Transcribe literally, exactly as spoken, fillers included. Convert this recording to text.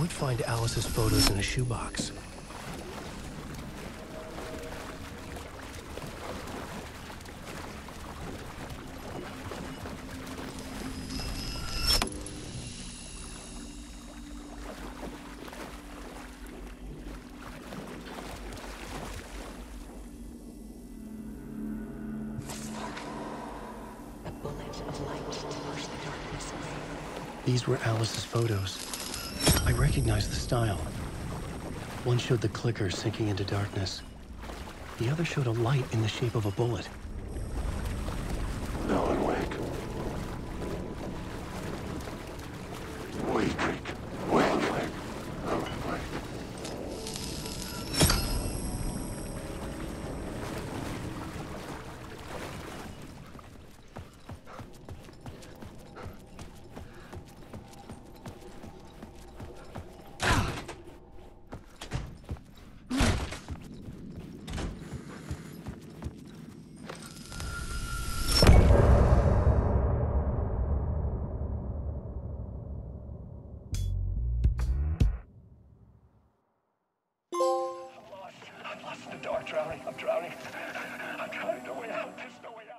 would find Alice's photos in a shoebox. These were Alice's photos. I recognized the style. One showed the clicker sinking into darkness. The other showed a light in the shape of a bullet. No one wake. Wake, wake, wake, wake. No one wake. I'm drowning. I'm drowning. I'm drowning. No way out. There's no way out.